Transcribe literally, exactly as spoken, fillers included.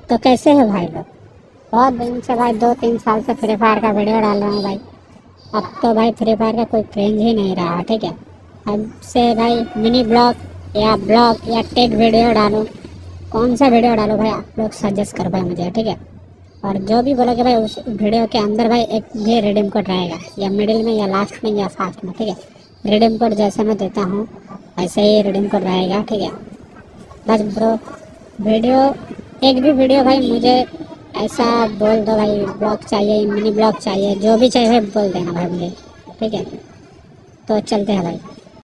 तो कैसे है भाई लोग? बहुत दिन से भाई, दो तीन साल से फ्री फायर का वीडियो डाल रहा हूँ भाई। अब तो भाई फ्री फायर का कोई क्रेज ही नहीं रहा, ठीक है। अब से भाई मिनी ब्लॉग या ब्लॉग या टेक वीडियो डालूँ, कौन सा वीडियो डालूँ भाई, आप लोग सजेस्ट कर भाई मुझे, ठीक है। और जो भी बोलोगे भाई उस वीडियो के अंदर भाई एक भी रिडीम कोड रहेगा, या मिडिल में या लास्ट में या फास्ट में, ठीक है। रिडीम कोड जैसे मैं देता हूँ वैसे ही रिडीम कोड रहेगा, ठीक है। बस ब्रो, वीडियो एक भी वीडियो भाई मुझे ऐसा बोल दो भाई, ब्लॉग चाहिए, मिनी ब्लॉग चाहिए, जो भी चाहिए बोल देना भाई मुझे, ठीक है। तो चलते हैं भाई।